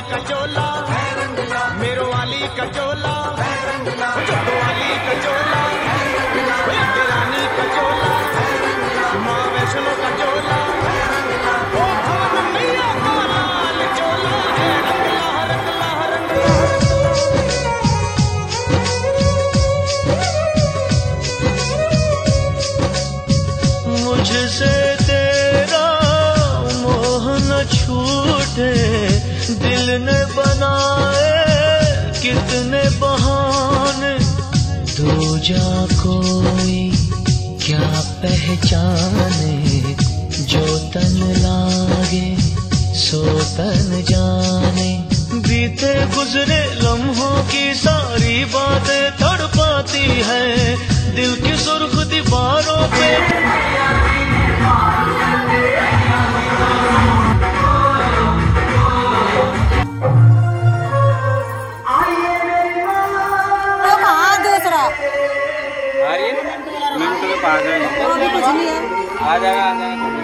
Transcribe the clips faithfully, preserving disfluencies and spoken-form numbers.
कचोला, मेरो वाली कचोला, चोटो वाली कचोला, रानी कचोला, माँ वैष्णो कचोला, ओ भवन मैया का लाल चोला है, रंगला रंगला रंगला। मुझसे तेरा मोह न छूटे, दिल ने बनाए कितने बहाने, दो जा कोई क्या पहचाने, जो तन लागे सो तन जाने। बीते गुजरे लम्हों की सारी बातें तड़पाती है दिल की सुर्ख दीवारों पे। आ जाएगा अभी कुछ नहीं है, आ जाएगा आ जाएगा।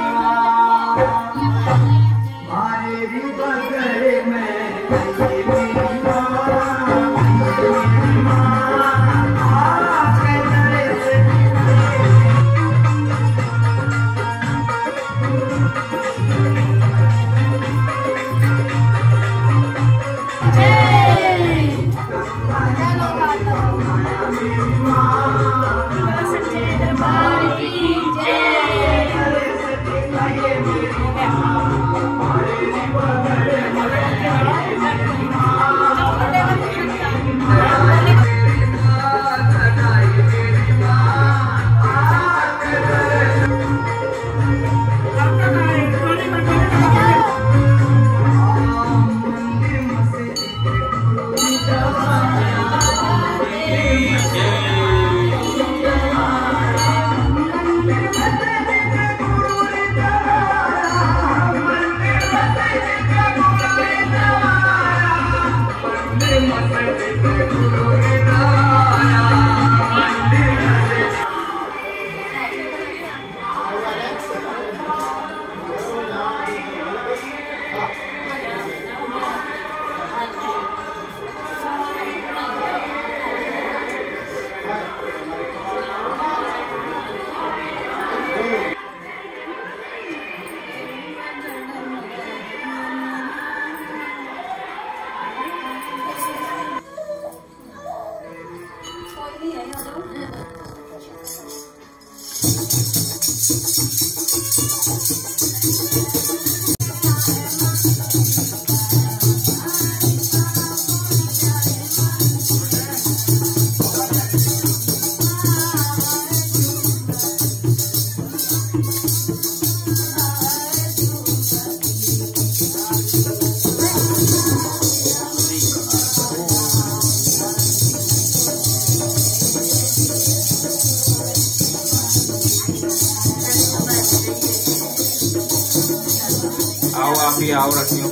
आओ आप भी आओ, रखियो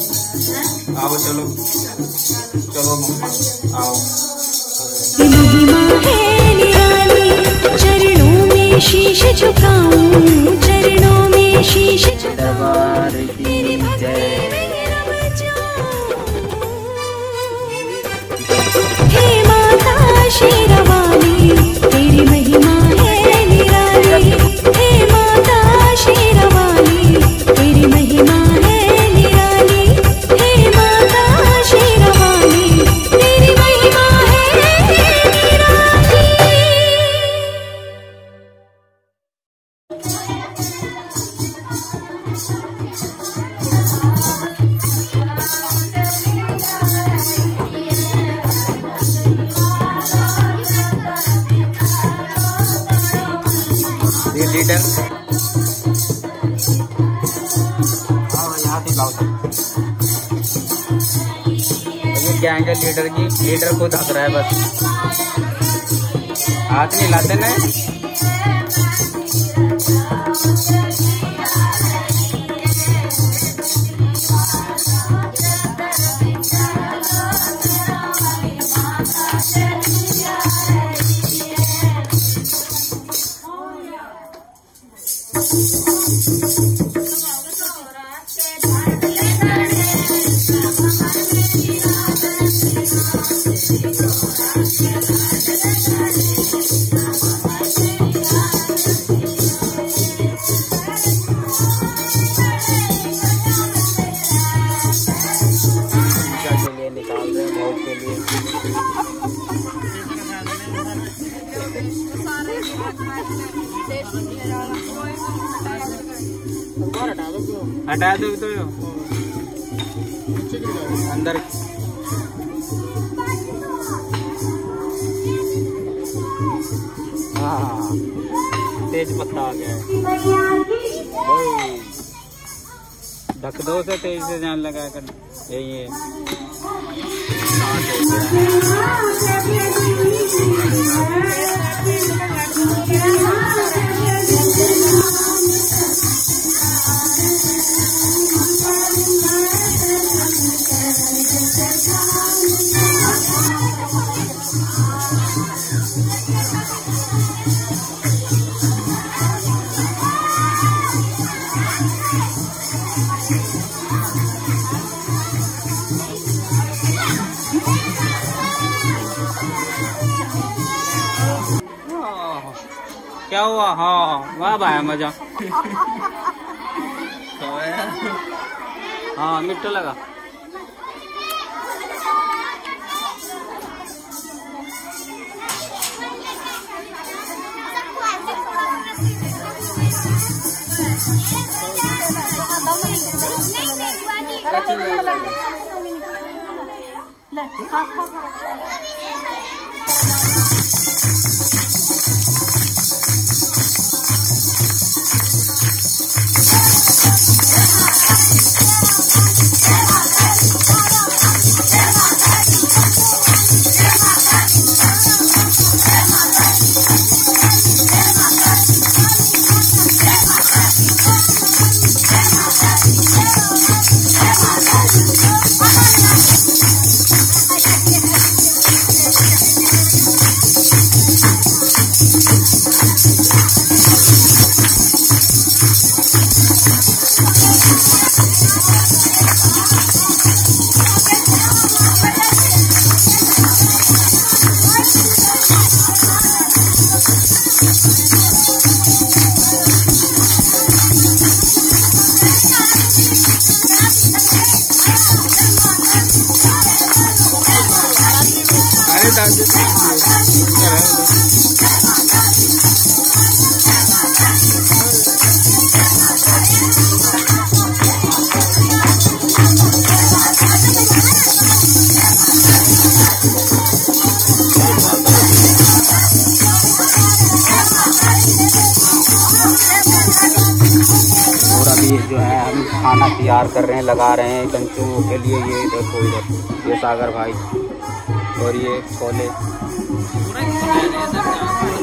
आओ, चलो चलो मम्मा आओ। महिमा है निराली, चरणों में शीश झुकाऊं, चरणों में शीश झुकाऊं, तेरी भक्ति में रम जाऊं। हे माता शेरवाली, तेरी महिमा है निराली, हे माता शेरवाली, तेरी महिमा है निराली, हे माता शेरवाली, तेरी महिमा है निराली। लीडर हाँ यहाँ से लाओ। ये क्या है लीडर की, लीडर को धक रहा है बस, हाथ नहीं लाते ना। निकाल रहे हैं भोग के लिए। हटा दो तो यो अंदर। हाँ तेज पत्ता आ गया है। ढक दो से तेज से जान लगा कर यही है। क्या हुआ? हाँ वाह भाई मजा। हाँ मिट्टू लगा। जो है हम खाना तैयार कर रहे हैं, लगा रहे हैं कंचुओं के लिए। ये देखो इधर ये सागर भाई और ये छोले।